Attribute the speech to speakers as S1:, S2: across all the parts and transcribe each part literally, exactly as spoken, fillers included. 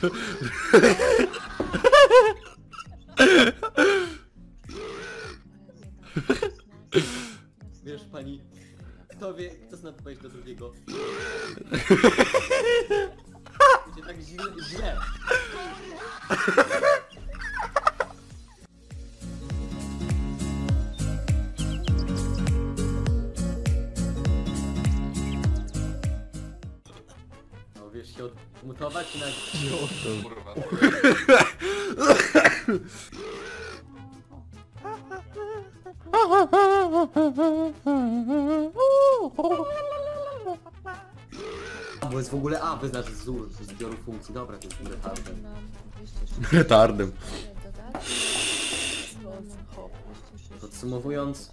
S1: Wiesz pani, kto wie, kto zna odpowiedź do drugiego? Będzie tak źle, źle. No wiesz się odmutować na...
S2: Kurwa.
S1: Bo jest w ogóle A, wyznacz wzór zbioru funkcji. Dobra, to jest tym retardem.
S3: Retardem.
S1: Podsumowując...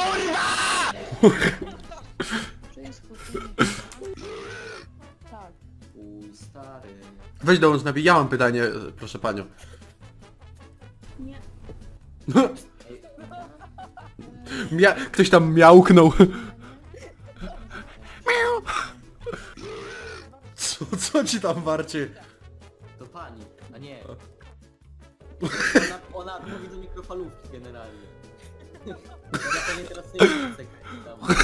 S1: Uj, stary...
S3: Weź dołącz napi, ja mam pytanie, proszę panią.
S4: Nie.
S3: Mia ktoś tam miałknął. Co, co ci tam warczy?
S1: To pani, a nie. Ona, ona mówi do mikrofalówki generalnie. Ja pewnie teraz nie wiem, tam.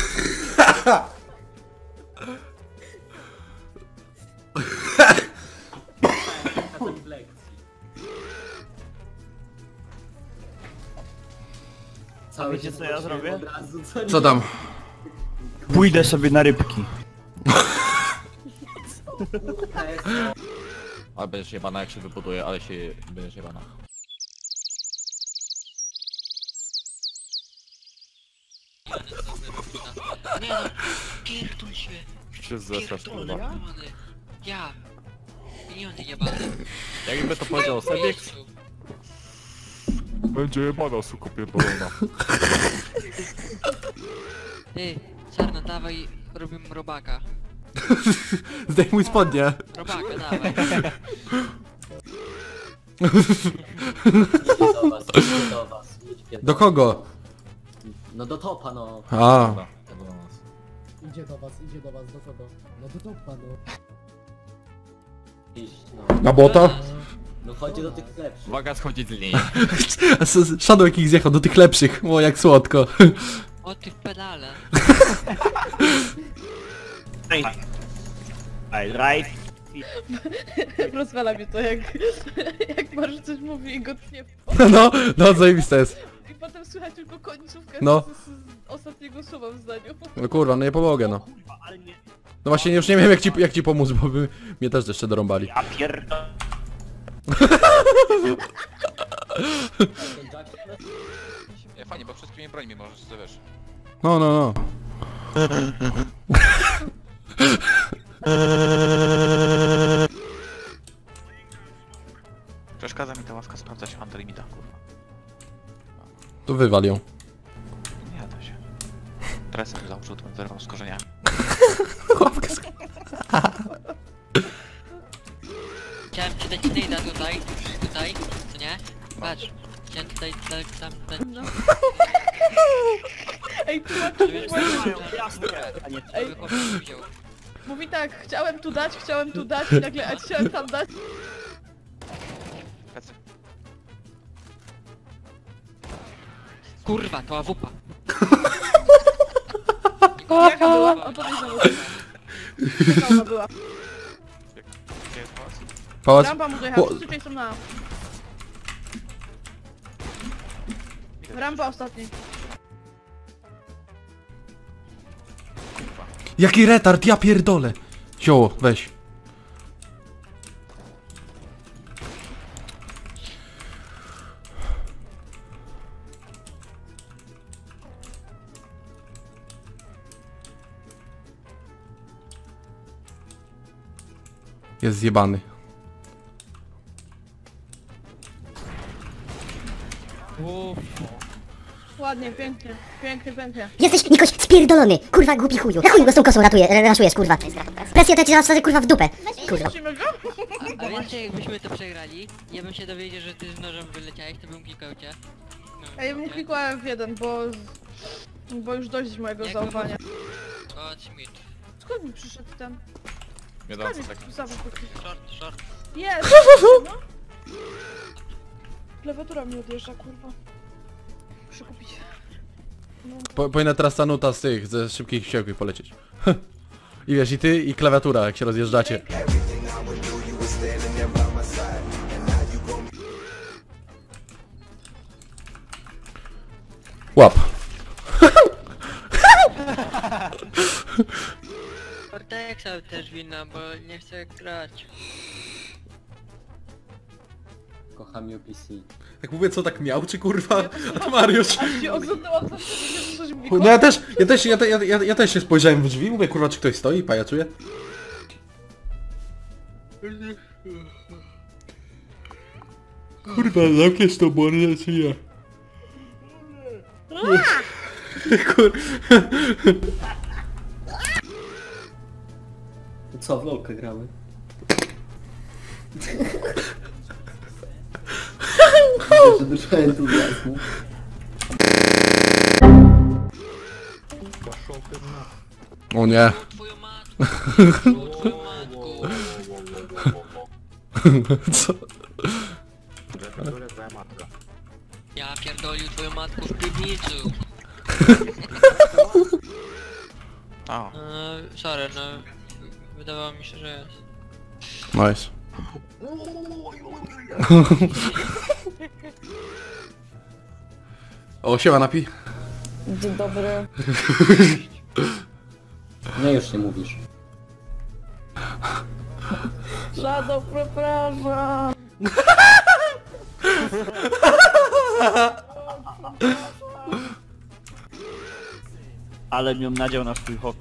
S1: W lekcji. Cały
S5: wiecie, co ja zrobię?
S1: Od razu, co,
S3: Co tam?
S5: Pójdę sobie na rybki.
S2: Ale będziesz jebana jak się wybuduje, ale się będziesz jebana.
S6: Nie no, pierdol się.
S2: Się zesrasz, kurwa.
S6: Ja. Miliony jebane.
S2: Jakby to powiedział sobie, będzie jebana, suko pierdolona.
S6: Ty, Czarna, dawaj, robimy robaka.
S3: Zdejmuj spodnie.
S6: Robaka, dawaj.
S1: Idzie do was, idzie do was. Idzie
S3: Do kogo?
S1: No do topa, no.
S3: A.
S7: Idzie do was, idzie do was, do kogo? No do topa, no.
S1: Iść, no.
S3: Na bota?
S1: No chodzi do tych lepszych.
S2: Uwaga, schodzi z linii.
S3: Shadow jakich zjechał do tych lepszych. O, jak słodko.
S6: O, ty w pedale.
S5: I right.
S4: Rozwala mnie to, jak, jak Marsz coś mówi i go tnie w po...
S3: No, no, zajebiste jest.
S4: I potem słychać tylko końcówkę
S3: No.
S4: z, z, z ostatniego słowa w zdaniu.
S3: No kurwa, no nie pomogę, no.
S5: Kurwa, ale nie.
S3: No właśnie, już nie wiem jak ci, jak ci pomóc, bo by mnie też jeszcze dorąbali.
S5: Ja pierdolę.
S2: Nie, fajnie, bo wszystkimi brońmi możesz, co wiesz.
S3: No, no, no.
S2: Przeszkadza mi ta łaska sprawdzać underlimita, kurwa.
S3: To wywal ją.
S2: Nie da się. Presem założył, to bym zerwał z korzeniami.
S3: Łapkę sk-
S6: Chciałem ci dać nejda tutaj, tutaj, co nie? Patrz. Chciałem tutaj, tam, tam, tam.
S4: No. Ej, tłumaczysz właśnie. Ej.
S6: Żeby chłopak nie wziął.
S4: Mówi tak, chciałem tu dać, chciałem tu dać i nagle, a chciałem tam dać.
S2: Plecy.
S6: Kurwa, to awupa.
S4: Jaka była? Opowiedz znowu. Jaka ona była?
S2: Gdzie jest pałac?
S3: Pałac.
S4: Rampa mu dojechała,
S3: O-
S4: wszyscy tutaj są na... Rampa ostatni.
S3: Jaki retard, ja pierdolę. Zioło, weź. Jest zjebany.
S4: Ładnie, pięknie, pięknie, pięknie.
S8: Jesteś, Nikoś, spierdolony! Kurwa, głupi chuju! Na chuju go z tą kosą ratuje, raszujesz, kurwa! Presję to ja ci zasadzę, kurwa, w dupę! Kurwa.
S4: Musimy go?
S6: A, a wiesz, jakbyśmy to przegrali, ja bym się dowiedział, że ty z nożem wyleciałeś, to bym klikał cię. No,
S4: Ej, mu
S6: nie?
S4: klikłem w jeden, bo... Bo już dość mojego
S6: Jak
S4: zaufania.
S6: Chodź mit.
S4: Skąd mi przyszedł ten?
S2: Nie dam
S4: Skąd
S2: co
S4: mi
S2: tak.
S4: zawał po klik-
S6: Short, short.
S4: Jest! No. Klawiatura mi odjeżdża, kurwa. Muszę kupić. No.
S3: Po, powinna teraz ta nuta z tych, ze szybkich ścieżek polecieć. I wiesz, i ty, i klawiatura, jak się rozjeżdżacie. Łap.
S6: Cortexa też wina, bo nie chcę grać.
S1: Kocham U P C.
S3: Jak mówię, co tak miał, czy kurwa? A to Mariusz.
S4: Aż się oglądałam za siebie, że coś mi
S3: No ja też, ja też, ja, te, ja, ja, ja też się spojrzałem w drzwi, mówię, kurwa, czy ktoś stoi i pajacuje? Kurwa, zamkniesz to mordę, czy nie? Kur...
S1: To co, w lolkę gramy? Widzę, że dużo entuzjazmu.
S3: O nie.
S6: Twoją matkę! Twoją matkę!
S3: Co?
S6: Ja pierdolił twoją matkę w piwnicy.
S2: O,
S6: Eee, sorry, no... Wydawało mi się, że jest.
S3: Nice. O, siema napi.
S4: Dzień dobry.
S1: Nie, już nie mówisz.
S4: Shadow, przepraszam.
S5: Ale miał nadział na swój hok.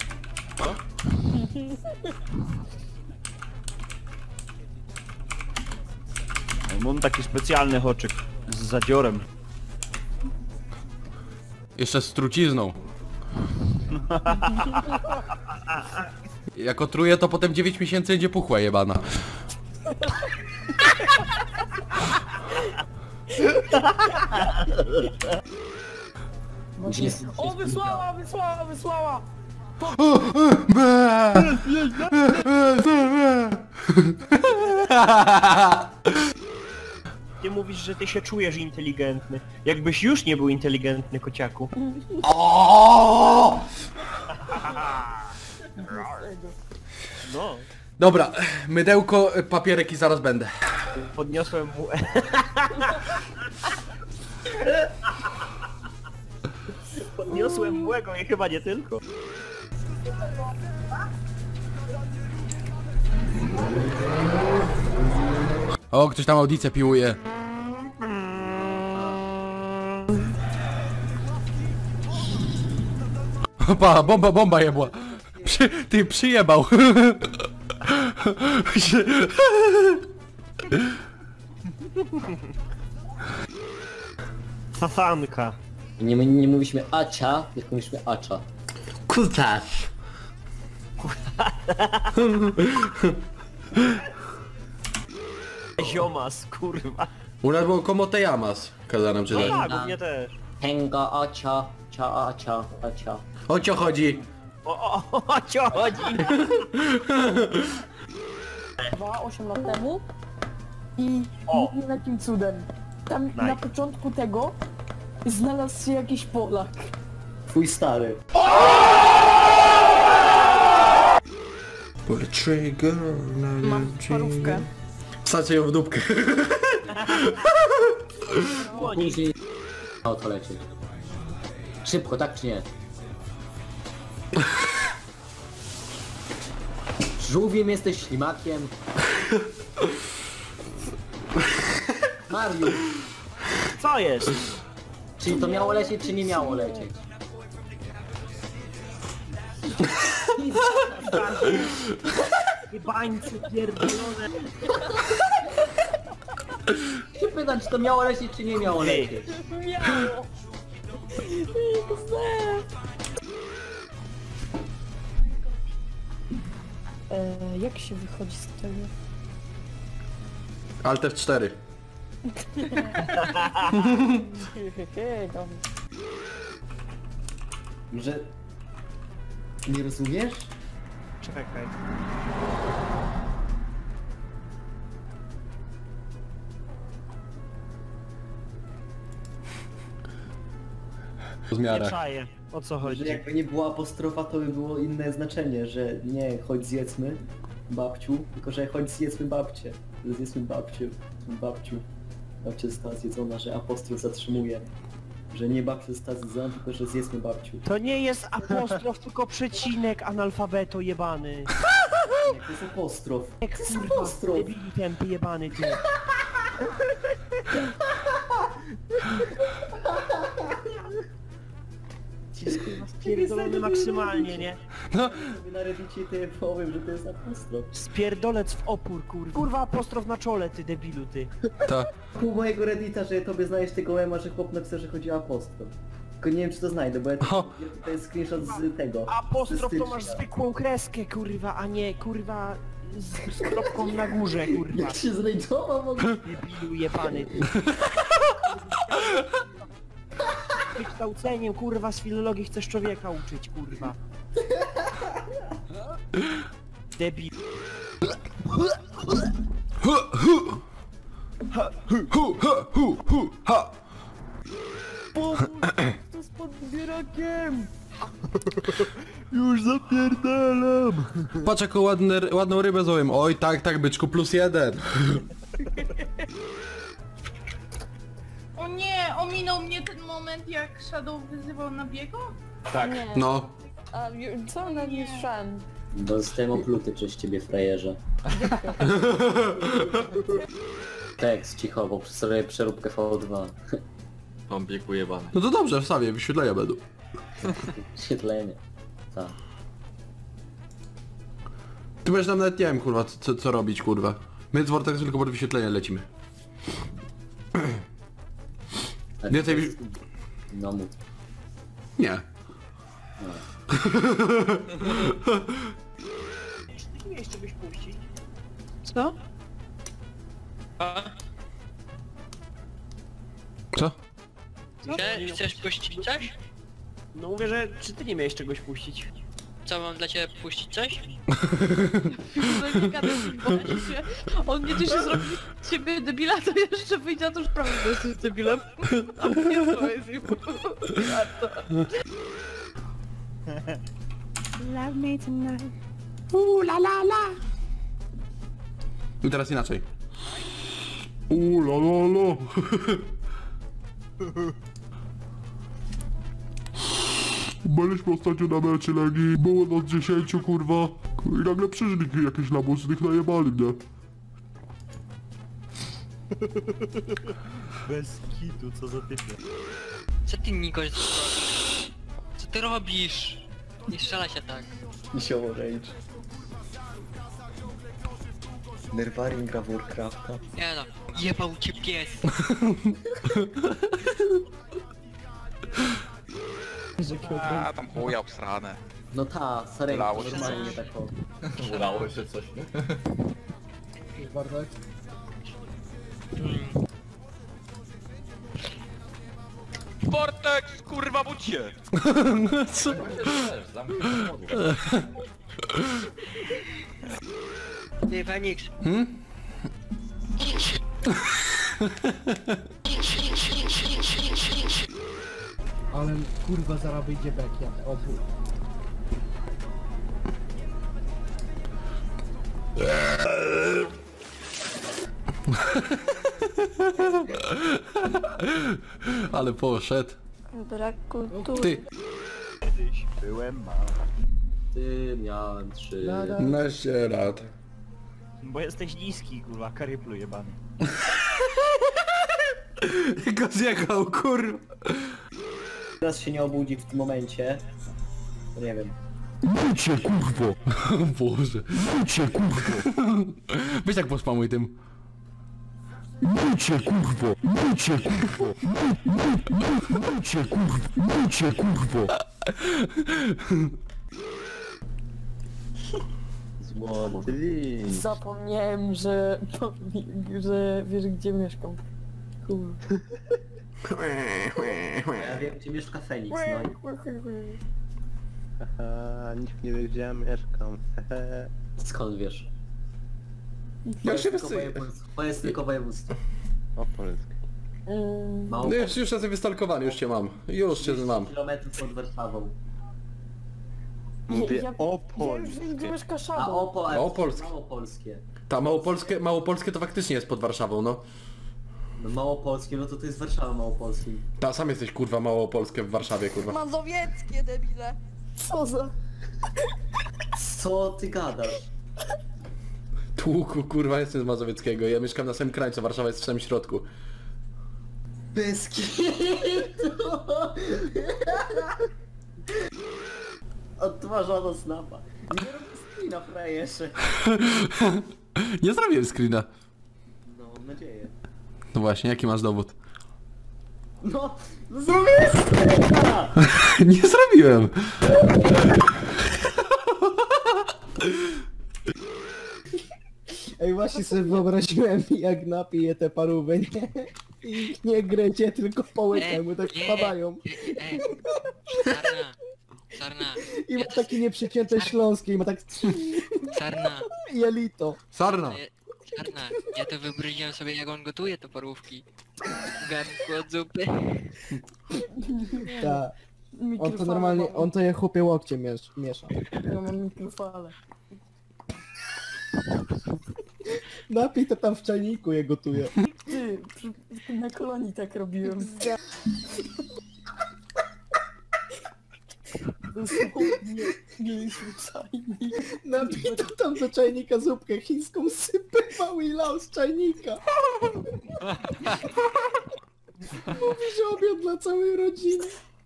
S5: Mam taki specjalny hoczyk z zadziorem.
S3: Jeszcze z trucizną. Jak otruje, to potem dziewięć miesięcy będzie puchła jebana.
S4: O, wysłała, wysłała, wysłała!
S9: Ty mówisz, że ty się czujesz inteligentny. Jakbyś już nie był inteligentny, kociaku. No,
S3: Dobra, mydełko, papierek i zaraz będę.
S9: podniosłem mu... Podniosłem młego i chyba nie tylko.
S3: O, ktoś tam audicję piłuje. Opa, bomba, bomba jebła. Przy, ty przyjebał.
S9: Fafanka.
S1: Nie, my nie mówiliśmy acia, tylko mówiliśmy acza.
S3: Kutas.
S9: Ziomas, kurwa.
S3: U nas było komote jamas, kazano nam
S9: No
S3: czytać.
S9: tak, u mnie też.
S1: Henga acia, cia acia, acia.
S3: O co chodzi?
S9: O, o, o, o co chodzi?
S4: Dwa, osiem lat temu i
S9: O.
S4: nie wiem jakim cudem. Tam na początku tego znalazł się jakiś Polak.
S1: Twój stary.
S3: Pull the trigger,
S4: Mam parówkę.
S3: wsadźcie ją w dupkę.
S1: Później... O, to lecieć. Szybko, tak czy nie? Żółwiem jesteś, ślimakiem. Mariusz,
S9: Co jest?
S1: czyli to miało lecieć, czy nie miało lecieć?
S9: Bańce pierdolone.
S1: Się pytam, czy to miało lecieć, czy nie miało lecieć?
S4: Miało! E, jak się wychodzi z tego?
S3: Alt F cztery.
S1: Że... Nie rozumiesz?
S9: Czekaj.
S3: W
S5: Nie
S3: miarę.
S5: czaję. O co chodzi?
S1: Że jakby nie była apostrofa, to by było inne znaczenie, że nie chodź zjedzmy babciu, tylko że chodź zjedzmy babcię. Zjedzmy babcię, babciu. Babcia została zjedzona, że apostrof zatrzymuje. Że nie babcia została zjedzona, tylko że zjedzmy babciu.
S5: To nie jest apostrof, tylko przecinek, analfabeto jebany.
S1: Jak to jest apostrof?
S5: Jak
S1: To jest
S5: kurwa,
S1: apostrof!
S5: debili tępy jebany ty. Ci jest kurwa spierdolony maksymalnie, nie?
S1: Sobie na reddicie ty powiem, że to jest apostrof.
S5: Spierdolec w opór, kurwa. Kurwa apostrof na czole, ty debilu, ty.
S3: Ta.
S1: Pół mojego reddita, że tobie znajdziesz tego mema, że chłop napisał, że chodzi o apostrof. Tylko nie wiem, czy to znajdę, bo ja to,
S3: O.
S1: to jest screenshot z tego.
S5: Apostrof
S1: ze
S5: to masz
S1: stycznia.
S5: zwykłą kreskę, kurwa, a nie, kurwa, z, z kropką na górze, kurwa.
S1: Jak się zrejdował w ogóle?
S5: Debilu jebany, ty. Wykształceniem, kurwa, z filologii chcesz człowieka uczyć, kurwa. Debil.
S3: Hu, hu. Hu, ha, hu, hu, ha.
S5: To z podbierakiem! Już zapierdalam!
S3: Patrz jaką ładne, ładną rybę złołem. Oj tak, tak byczku, plus jeden.
S4: O nie, ominął mnie ten moment, jak Shadow wyzywał na biegu?
S10: Tak.
S3: No.
S4: A, ju- co na nie słyszałem?
S1: Bo zostałem opluty przez ciebie, frajerze. Tekst, cicho, bo przedstawię przeróbkę V dwa.
S10: Bombik ujebany.
S3: No to dobrze, wstawię, wyświetlenia będą.
S1: Świetlenie. Tak.
S3: Ty będziesz nam nawet nie wiem kurwa co, co robić kurwa. My z Vortex tylko pod wyświetlenia lecimy.
S1: A
S3: Więcej
S1: to
S3: wi-
S1: jest- No mów.
S3: Nie.
S5: Czy ty miałeś czegoś puścić?
S4: Co?
S6: A?
S3: Co?
S6: Chce- Chcesz puścić coś?
S5: No mówię, że czy ty nie miałeś czegoś puścić?
S6: Co, mam dla ciebie puścić coś?
S4: No nie gadaj mi, bo się... On nie dość, że zrobi z ciebie debila, to jeszcze wyjdzie, a to już prawda, że jesteś debilem. A mnie to jest im... Love me tonight.
S3: Uuu la la la. I teraz inaczej. Uuu la la la. Byliśmy ostatnio na mecie Legii, było nas dziesięciu kurwa. I nagle przyszli jakieś lamusy, ich najebali mnie.
S5: Bez kitu, co za typie.
S6: Co ty, Nikoś, robisz? Co ty robisz? Nie strzela się tak.
S1: Misiowo rage. Nerwarin gra w Warcrafta.
S6: Nie no, jebał cię pies.
S2: A tam chuja obsrane.
S1: No ta, Sarenka,
S2: Lało się
S1: normalnie
S2: coś.
S1: taką.
S10: Udało się coś.
S7: Już Bartek?
S2: Vortex, kurwa budź się!
S3: Co?
S10: Też, zamknij się.
S6: Ty, Fenix.
S3: Hmm?
S7: Ale kurwa zaraz wyjdzie bekia. O bu-
S3: Ale poszedł.
S4: Brak kultury.
S3: Ty.
S5: Kiedyś byłem mały.
S1: Ty, miałem trzy.
S7: Nada.
S3: naście lat.
S5: Bo jesteś niski, kurwa, karyplu jebany.
S3: Go zjechał, kurwa.
S1: Teraz się nie obudzi w tym momencie. To nie wiem.
S3: Budźcie, kurwo. O Boże. Budźcie, kurwo. Weź tak pospamuj tym. Budźcie, kurwo. Budźcie, kurwo. Budźcie, kurwo. Budźcie, kurwo.
S1: Złoty list.
S4: Zapomniałem, że... że wiesz gdzie mieszkam. Cool.
S1: Ja wiem, gdzie mieszka Feniks, no i
S11: Haha, nikt nie wie gdzie ja mieszkam. Hehe.
S1: skąd wiesz?
S3: Ja się
S1: Tylko
S3: wysyję.
S1: województwo. To jest tylko województwo.
S11: O Polskie.
S1: Mało
S12: No już, już jestem wystalkowany, już cię mam. Już cię mam.
S1: kilometrów pod Warszawą.
S5: Mówię
S4: ja-
S5: o
S4: Ja już wiem, gdzie
S5: Polsce.
S4: mieszka
S1: A
S4: Shadow.
S1: Opo,
S12: Małopolskie.
S1: Małopolskie.
S12: Ta małopolskie, małopolskie to faktycznie jest pod Warszawą, no.
S1: No Małopolskie, no to to jest Warszawa Małopolskim.
S12: Ta sam jesteś kurwa małopolskie w Warszawie, kurwa.
S4: Mazowieckie, debile. Co za...
S1: Co ty gadasz?
S12: Tłuku, kurwa, jestem z Mazowieckiego. Ja mieszkam na samym krańcu, Warszawa jest w samym środku.
S1: Bez kitu! Odtwarzono snapa. Nie robię screena, frajerze.
S12: Nie zrobiłem screena.
S1: No, mam nadzieję.
S12: No właśnie, jaki masz dowód?
S1: No, no zrobiłem screena!
S12: Nie zrobiłem!
S7: Ej, właśnie sobie wyobraziłem, jak napiję te parówy, nie? I nie gryzie, tylko po łykach, tak
S6: nie,
S7: wpadają.
S6: nie, Ej, Sarna, Sarna,
S7: I ma
S6: ja to-
S7: takie nieprzycięte śląskie, i ma tak...
S6: Sarna,
S7: jelito.
S12: Sarna!
S6: ja- Sarna, ja to wyobraziłem sobie jak on gotuje te parówki. W garnku od zupy.
S7: Tak. On to normalnie, on to je chłopie łokcie miesz, miesza.
S4: Ja mam mikrofalę.
S7: Napij to tam w czajniku je gotuje.
S4: Ty, przy, na kolonii tak robiłem. Dosłownie mieliśmy czajnik.
S7: Napij to tam do czajnika zupkę chińską, sypywał i lał z czajnika. Mówi, że obiad dla całej rodziny.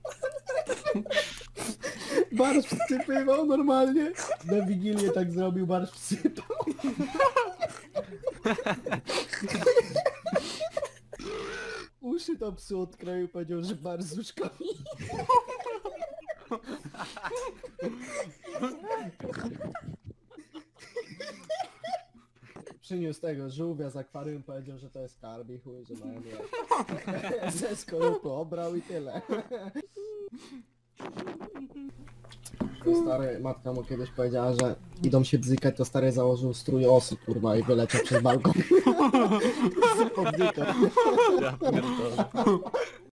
S7: Barszcz wsypywał normalnie. Na Wigilię tak zrobił, barszcz wsypał. Uszy to psu odkroił, powiedział, że barszcz z łóżkami. Przyniósł tego żółwia z akwarium, powiedział, że to jest karb i chuj, że mają je. Ze skorupy obrał i tyle. To stary, matka mu kiedyś powiedziała, że idą się bzykać, to stary założył strój osy, kurwa, i wyleciał przez balkon. Z poddyka.
S10: Ja pierdolę.